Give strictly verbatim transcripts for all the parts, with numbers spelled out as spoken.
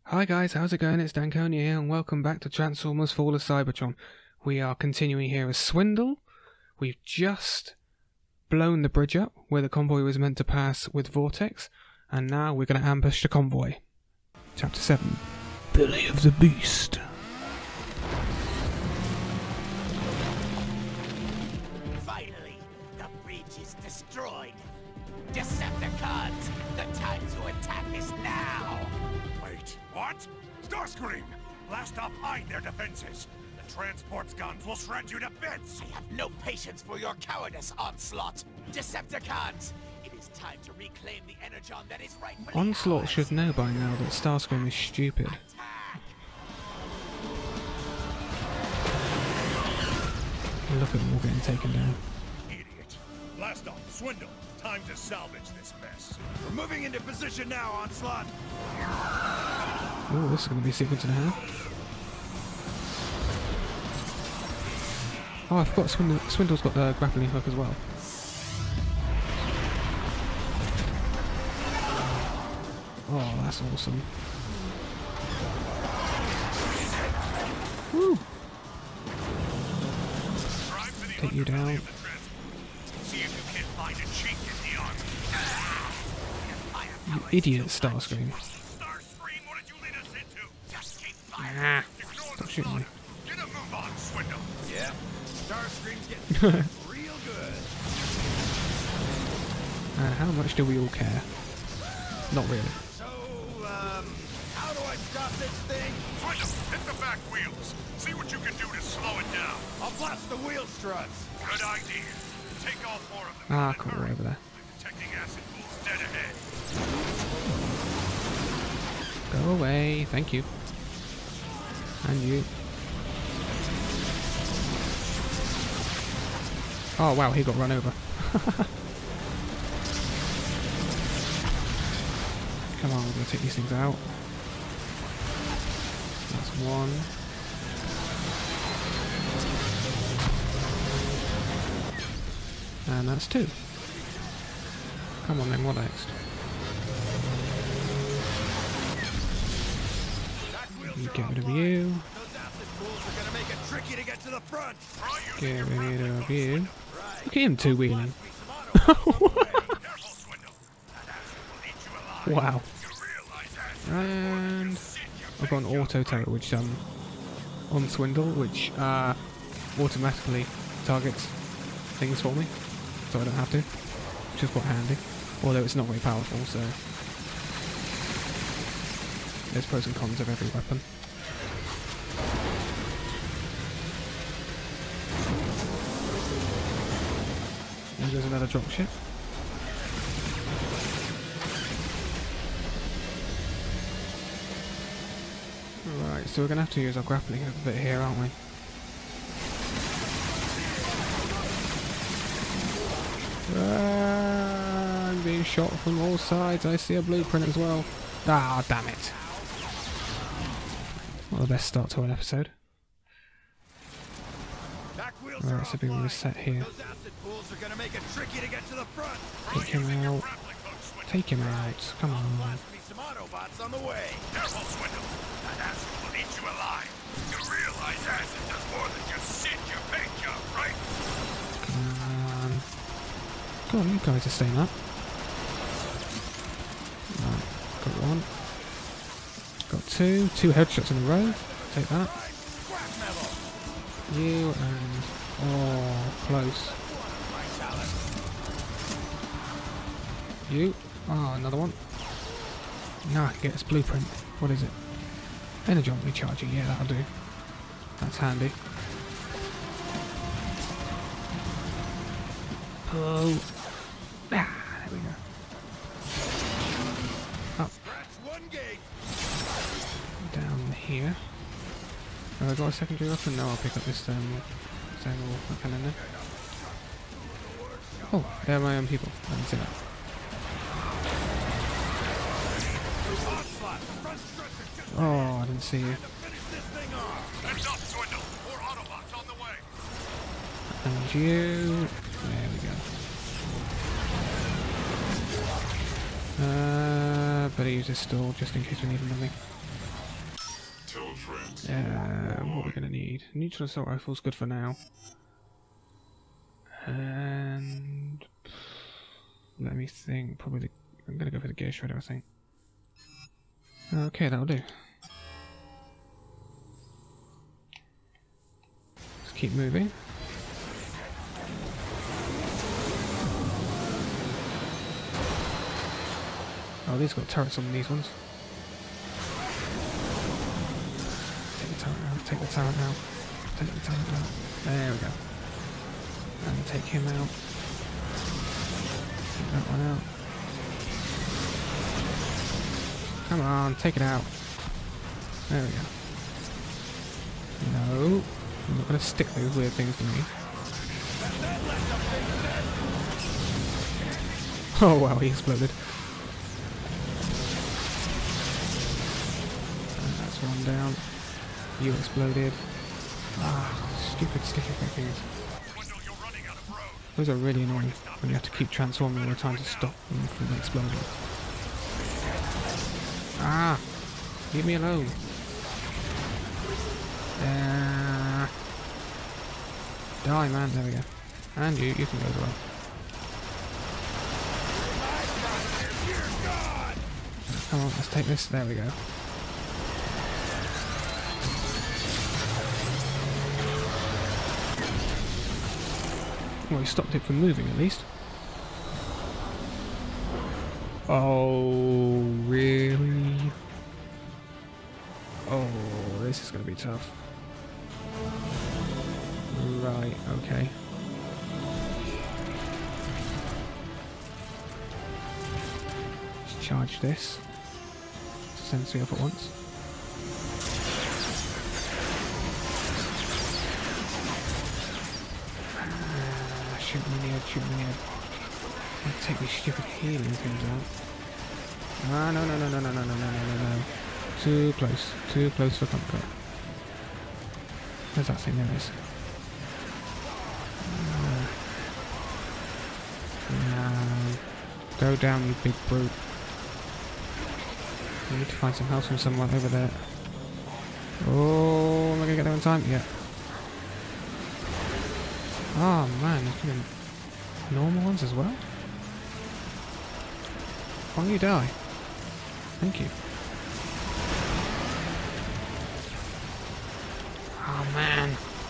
Hi guys, how's it going? It's Danconia here and welcome back to Transformers Fall of Cybertron. We are continuing here as Swindle. We've just blown the bridge up where the convoy was meant to pass with Vortex, and now we're going to ambush the convoy. Chapter seven, Belly of the Beast. Finally, the breach is destroyed. Decepticons, the time to attack is now. Wait, what? Starscream! Blast up behind their defenses. The transport's guns will shred you to bits. I have no patience for your cowardice, Onslaught. Decepticons, it is time to reclaim the energon that is rightfully Onslaught ours. should know by now that Starscream is stupid. Attack. Look at them all getting taken down. Idiot. Blast off, Swindle. Time to salvage this mess. We're moving into position now, Onslaught. Oh, this is going to be a sequence and a half. Oh, I forgot Swindle, Swindle's got the grappling hook as well. Oh, that's awesome. Woo! Take you down. See if you can't find a chink in the armor. You idiot, Starscream. Starscream, what did you lead us into? Just keep firing. Ah, Ignore stop the shooting me. slaughter. Get a move on, Swindle. Yeah. Starscream's getting real good. Uh, how much do we all care? Not really. So, um, how do I stop this thing? Swindle, hit the back wheels. See what you can do to slow it down. I'll blast the wheel struts. Good idea. Take all four of them. Ah, cool, we're over there. I'm detecting acid pools dead ahead. Go away, thank you. And you. Oh wow, he got run over. Come on, we're gonna take these things out. That's one. And that's two. Come on then, what next? You get rid of you. Those acid pools are gonna make it tricky to get to the front. Get rid of you. Look at him two-wheeling. Wow. And I've got an auto turret which um on Swindle which uh automatically targets things for me, so I don't have to, which is quite handy. Although it's not very powerful, so there's pros and cons of every weapon. And there's another dropship. Right, so we're gonna have to use our grappling hook a bit here, aren't we? Ah, I'm being shot from all sides. I see a blueprint as well. Ah, damn it. Not the best start to an episode. Alright, so we reset here. Take him out. Take him out. Come on. On the way. Careful, Swindle. That acid will eat you alive. You realize acid does more than just sit your paint job, right? Come on. Go on, you guys are staying up. Right, got one. Got two. Two headshots in a row. Take that. You and... Oh, close. You. Oh, another one. Now I can get this blueprint. What is it? Energon recharging. Yeah, that'll do. That's handy. Oh. Ah, there we go. Up. Down here. Have I got a secondary weapon? No, I'll pick up this um, thermal weapon in there. Oh, they're my own people. I didn't see that. Oh, I didn't see you. And you. There we go. Uh, better use this stall just in case we need anything. Uh, what are we going to need? Neutral assault rifle's good for now. And let me think. Probably the, I'm going to go for the gear shredder, I think. Okay, that'll do. Let's keep moving. Oh, these got turrets on these ones. Take the turret out, take the turret out, take the turret out. There we go. And take him out. Take that one out. Come on, take it out. There we go. No, I'm not going to stick those weird things to me. Oh wow, he exploded. And that's one down. You exploded. Ah, stupid sticky things. Those are really annoying when you have to keep transforming all the time to stop them from exploding. Ah! Leave me alone. Uh, die, man. There we go. And you, you can go as well. Come on, let's take this. There we go. Well, he stopped it from moving at least. Oh, really? Oh, this is going to be tough. Right, okay. Let's charge this. Send three up at once. Ah, shoot me in the head, shoot me in the head. I'll take these stupid healing things out. Ah, no, no, no, no, no, no, no, no, no, no. Too close. Too close for comfort. Where's that thing? There it is. Uh, uh, go down, you big brute. I need to find some health from someone over there. Oh, am I going to get there in time? Yeah. Oh man, there's been normal ones as well? Why don't you die? Thank you. Oh man.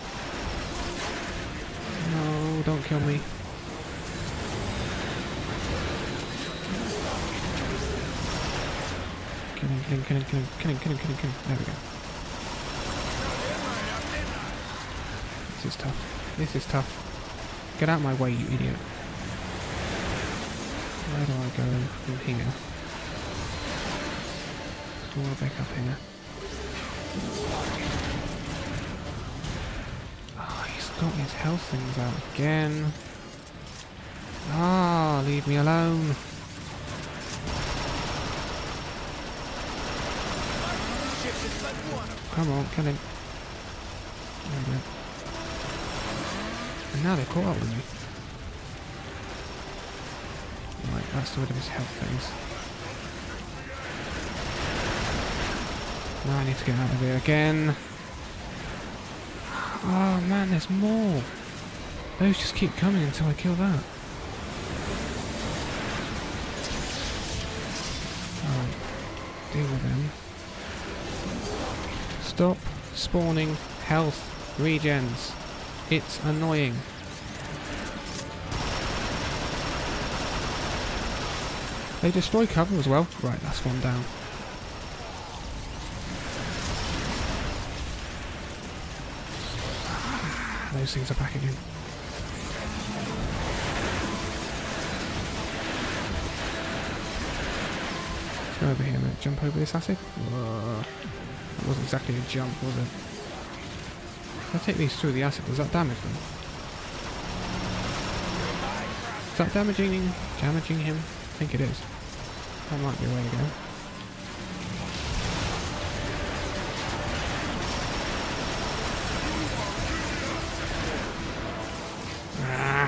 No, don't kill me. Kill him, kill him, kill him, kill him, kill him, kill him, kill him, kill him. There we go. This is tough. This is tough. Get out of my way, you idiot. Where do I go from here? All back up here. Oh, he's got his health things out again. Ah, oh, leave me alone. Come on, kill him. There we go. And now they're caught up with me. Right, that's rid of his health things. Now I need to get out of here again. Oh man, there's more. Those just keep coming until I kill that. Alright, deal with them. Stop spawning health regens. It's annoying. They destroy cover as well. Right, that's one down. Those things are back again. Let's go over here a minute. Jump over this acid. Whoa. That wasn't exactly a jump, was it? If I take these through the acid, does that damage them? Is that damaging him? Damaging him? I think it is. That might be a way to go. Ah.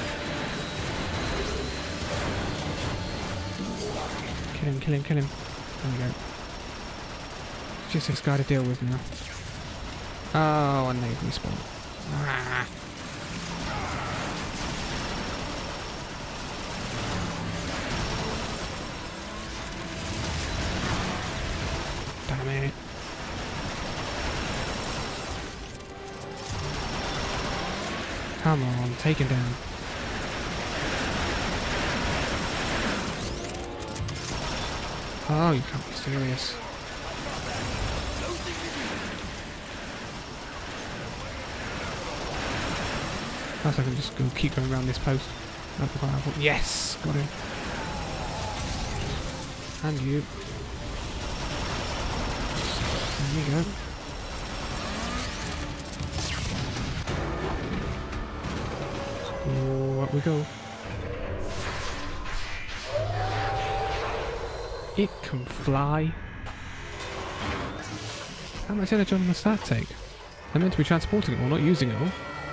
Kill him, kill him, kill him. There we go. Just this guy to deal with now. Oh, and they've respawned. Ah. Damn it. Come on, take him down. Oh, you can't be serious. Perhaps I can just go keep going around this post. Yes! Got him. And you. There we go. Oh, up we go. It can fly. How much energy must that take? They're meant to be transporting it all, not using it all.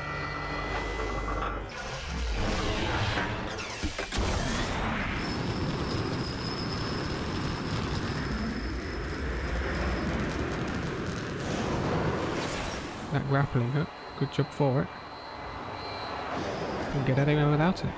That grappling hook, good job for it. Can't get anywhere without it.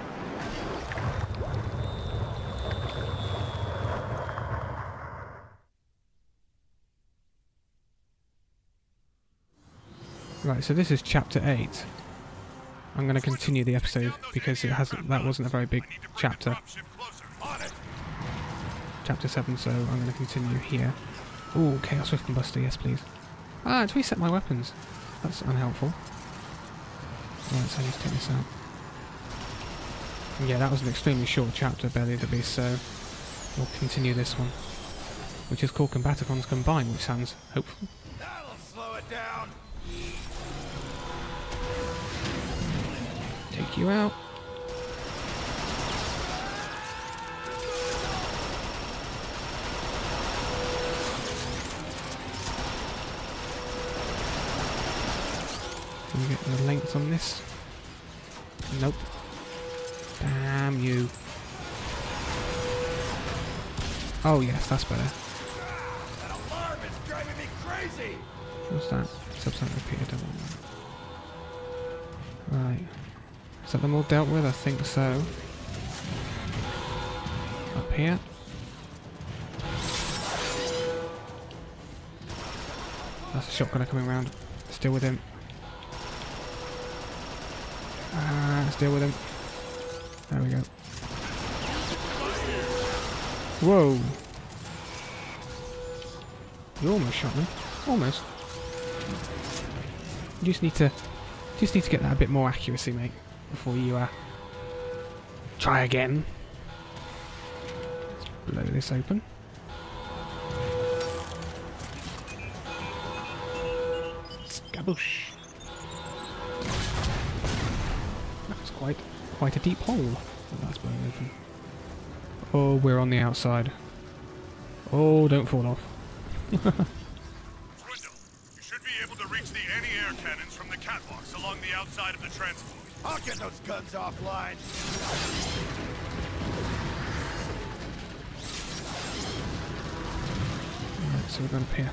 Right, so this is chapter eight. I'm going to continue the episode because it hasn't. That wasn't a very big chapter. Chapter seven, so I'm going to continue here. Ooh, Chaos Swift and Buster, yes please. Ah, it's reset my weapons. That's unhelpful. Right, so I need to take this out. Yeah, that was an extremely short chapter, Belly of the Beast, so we'll continue this one, which is called Combaticons Combine, which sounds hopeful. That'll slow it down. Take you out. Can we get the length on this? Nope. Damn you. Oh yes, that's better. That alarm is driving me crazy. What's that? Substance repeated double. Right. Is that them all dealt with? I think so. Up here. That's a shotgunner coming around. Let's deal with him. Ah, let's deal with him. There we go. Whoa! You almost shot me. Almost. You just need to, just need to get that a bit more accuracy, mate, before you uh, try again. Let's blow this open. Skaboosh! That's quite, quite a deep hole that that's blown open. Oh, we're on the outside. Oh, don't fall off. Swindle, you should be able to reach the anti-air cannons from the catwalks along the outside of the transport. I'll get those guns offline. Alright, so we're going up here.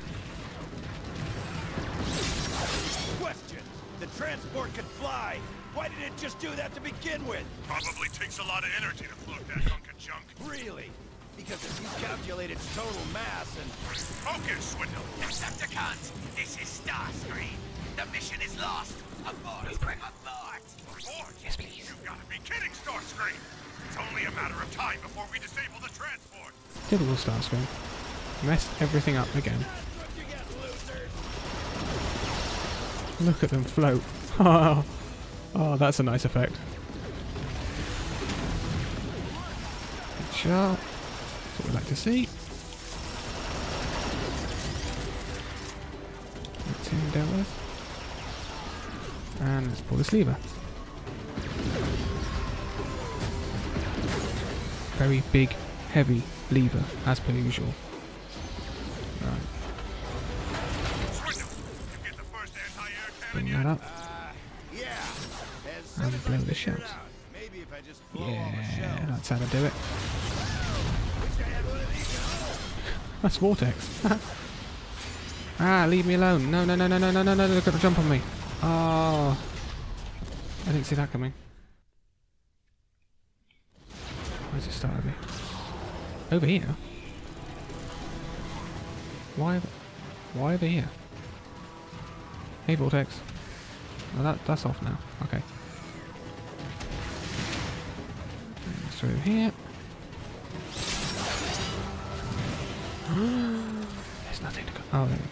Question: the transport can fly. Why did it just do that to begin with? Probably takes a lot of energy to float that hunk of junk. Really? Because if you calculate its total mass and... Focus, Swindle! Decepticons, this is Starscream. The mission is lost. Abort! Abort! Abort? Yes, please. You've got to be kidding, Starscream! It's only a matter of time before we disable the transport. Typical Starscream. Messed everything up again. That's what you get, losers! Look at them float. Oh, oh, that's a nice effect. Good shot. That's what we like to see. That's him dealt with. And let's pull this lever. Very big, heavy lever, as per usual. Right. Swindle, you get the first anti-air cannon Bring yet? that up. Uh, yeah. As And soon as blow I the figure shells. it out. Maybe if I just blow all the Yeah, shells. that's how to do it. Wish I had one of these at That's Vortex. Ah, leave me alone. No, no, no, no, no, no, no, no, they're going to jump on me. Oh. I didn't see that coming. Where's it started me? Over here? Why, why over here? Hey, Vortex. Oh, that, that's off now. Okay. Through here. There's nothing to go. Oh, there we go.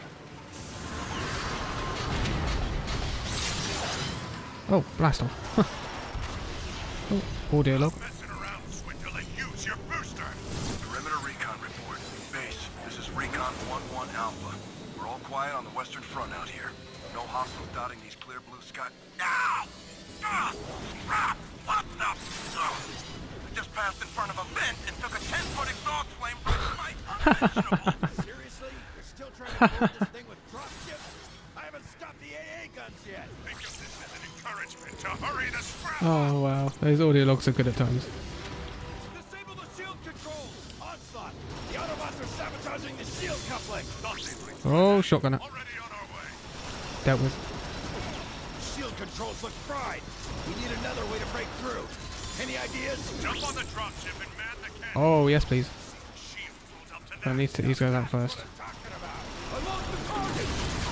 Oh, blast off. Oh, audio log. Messing around, Swindle, and use your booster. Perimeter recon report. Base, this is Recon one one Alpha. We're all quiet on the western front out here. No hostiles dotting these clear blue sky. No! Ah! Crap! What the? Ugh. I just passed in front of a vent and took a ten-foot exhaust flame right my unmentionable. Seriously? You're still trying to board this thing with dropships? I haven't stopped the A A guns yet. Think of this as an encouragement to hurry the scrap. Oh, wow. Those audio logs are good at times. Disable the shield control. Onslaught. The Autobots are sabotaging the shield coupling. Oh, shotgun it. Already on our way. Dealt with. Shield controls look fried. We need another way to break through. Any ideas? Jump on the dropship and man the cannon. Oh, yes, please. Shield pulled up to I need to, need to go that first. talking about. Unload the target.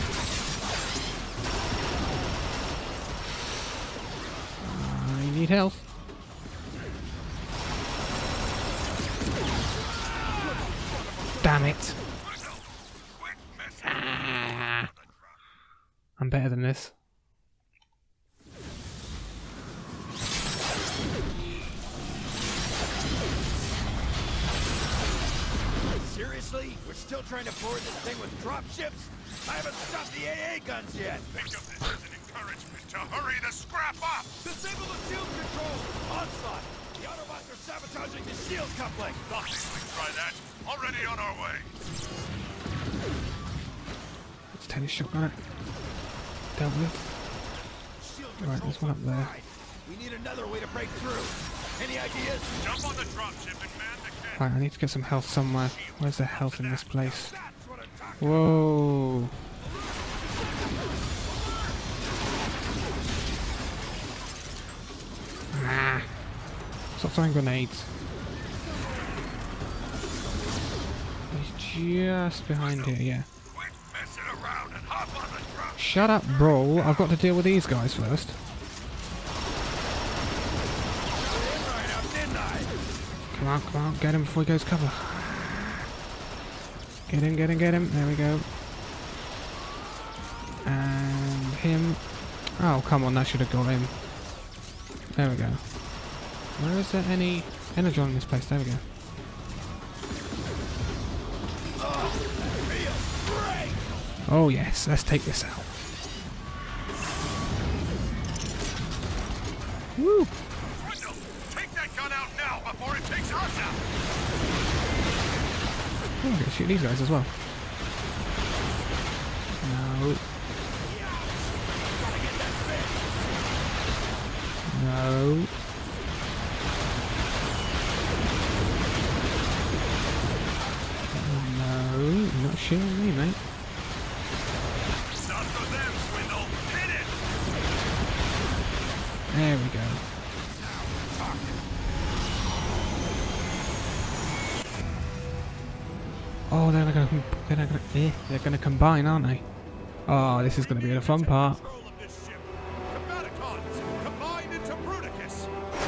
I need help. Damn it. Ah. I'm better than this. Seriously? We're still trying to board this thing with dropships? I haven't stopped the A A guns yet. Think of this as an encouragement to hurry the scrap up. Disable the shield control. Onslaught. The Autobots are sabotaging the shield coupling. Nothing. We try that. Already on our way. Let's take this shotgun it. Dealt with. Shield Right, there's one up there. fried. We need another way to break through. Any ideas? Jump on the dropship and man the cannon. Right, I need to get some health somewhere. Where's the health in this place? That's what I'm talking Whoa. Ah. Stop throwing grenades. He's just behind here, yeah. Quit messing around and hop on the drop. Shut up, bro. I've got to deal with these guys first. Right out, didn't I? Come on, come on. Get him before he goes cover. Get him, get him, get him. There we go. And him. Oh, come on. That should have got him. There we go. Where is there any energy in this place? There we go. Oh yes, let's take this out. Woo! Swindle, take that gun out now before it takes us out. Oh, I can shoot these guys as well. No. No. No, you're not shooting me, mate. Not for them, Swindle. Hit it. There we go. Oh, they're gonna, they're gonna, eh, they're gonna combine, aren't they? Oh, this is gonna be the fun part. Control of this ship. Combaticons, combine into Bruticus.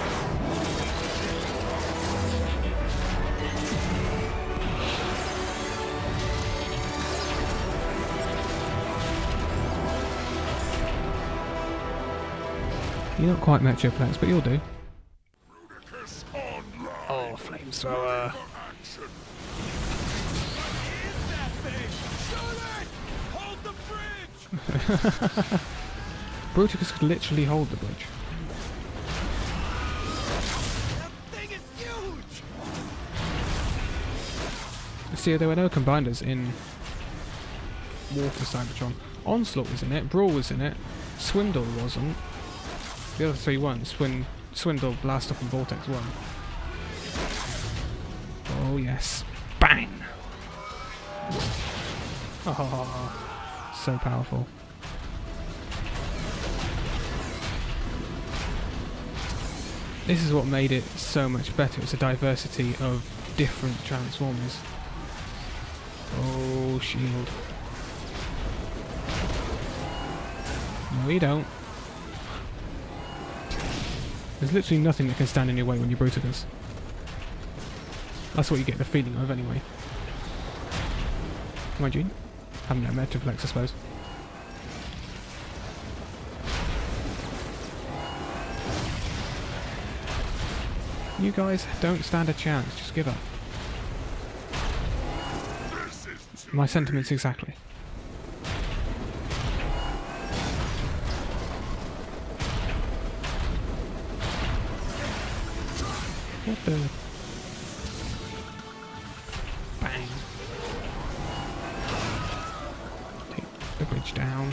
You're not quite Metroplex, but you'll do. Bruticus online. Oh, flamethrower. Action. What is that thing? Shoot it! Hold the bridge! Bruticus could literally hold the bridge. That thing is huge! See, there were no combiners in War for Cybertron. Onslaught was in it, Brawl was in it, Swindle wasn't. The other three weren't. Swin Swindle, Blast Off and Vortex won. Oh yes. Bang! Oh, so powerful. This is what made it so much better. It's a diversity of different Transformers. Oh, shield. No, you don't. There's literally nothing that can stand in your way when you Bruticus. That's what you get the feeling of, anyway. Mind you, having no Metroplex, I suppose. You guys don't stand a chance. Just give up. My sentiments exactly. What the? Bang. Take the bridge down.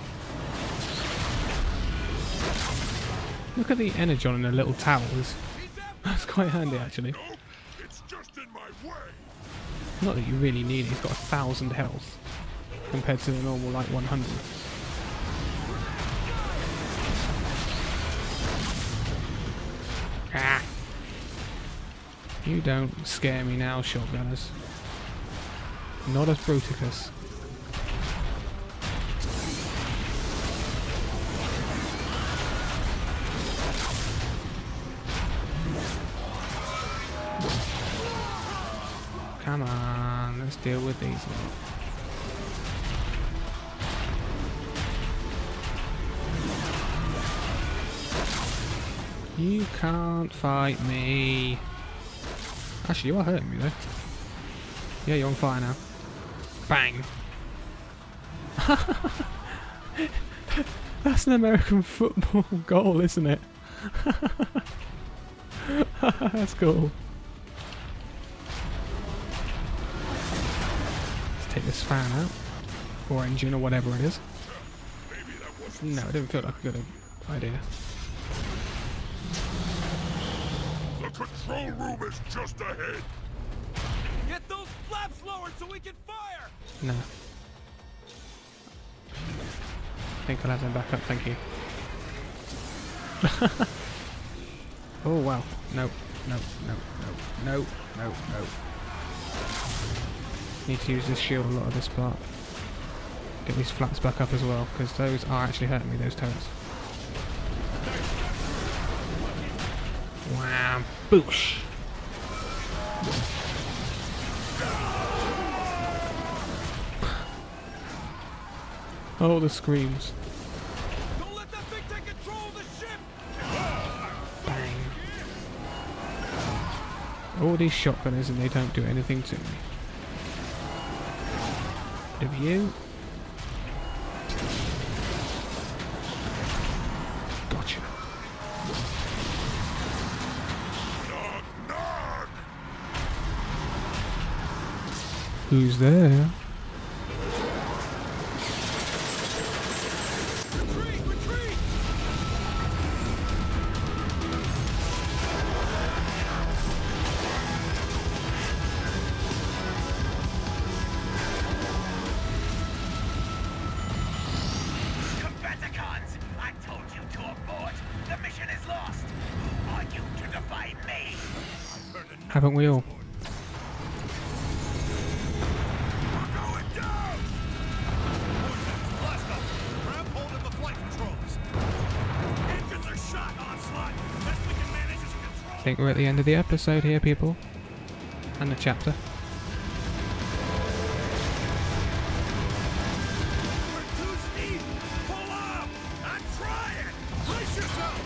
Look at the energon in the little towers. That's quite handy, actually. It's just in my way. Not that you really need it. He's got a thousand health compared to the normal like one hundred. Ah. You don't scare me now, shotgunners. Not as Bruticus. Come on, let's deal with these now. You can't fight me. Actually, you are hurting me though. Yeah, you're on fire now. Bang. That's an American football goal, isn't it? That's cool. Let's take this fan out. Or engine, or whatever it is. No, it didn't feel like a good idea. The control room is just ahead. Get those flaps lowered so we can fire! No. I think I'll have them back up, thank you. Oh wow. No, no, no, no, no, no, no. Need to use this shield a lot of this part. Get these flaps back up as well, because those are actually hurting me, those turrets. Wham! Boosh! Oh, the screams. Don't let that thing take control of the ship! Bang. All these shotgunners and they don't do anything to me. Of you. Gotcha. Knock, knock. Who's there? Retreat! Retreat! Combaticons! I told you to abort! The mission is lost! Who are you to defy me? Haven't we all? We're going down. Blast up. Grab hold of the flight controls. Engines are shot. Onslaught. Best we can manage is control. I think we're at the end of the episode here, people. And the chapter. We're too steep. Pull up. I'm trying. Brace yourselves.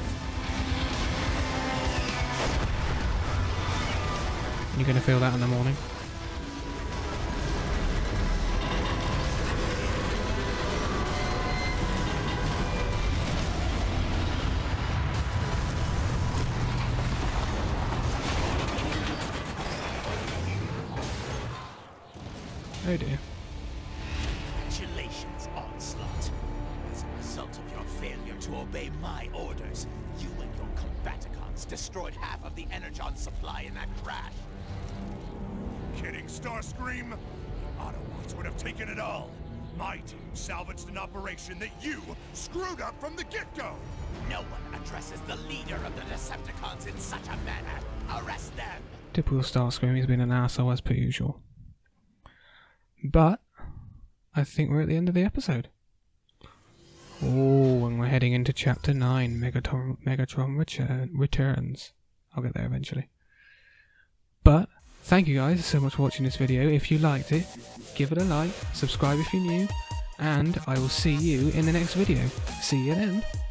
You're going to feel that in the morning. Oh dear. Congratulations, Onslaught. As a result of your failure to obey my orders, you and your Combaticons destroyed half of the energon supply in that crash. Kidding, Starscream? Autobots would have taken it all. My team salvaged an operation that you screwed up from the get-go. No one addresses the leader of the Decepticons in such a manner. Arrest them. Typical Starscream, he's been an asshole as per usual. But I think we're at the end of the episode. Oh, and we're heading into Chapter nine, Megatron, Megatron Return, Returns. I'll get there eventually. But, thank you guys so much for watching this video. If you liked it, give it a like, subscribe if you're new, and I will see you in the next video. See you then.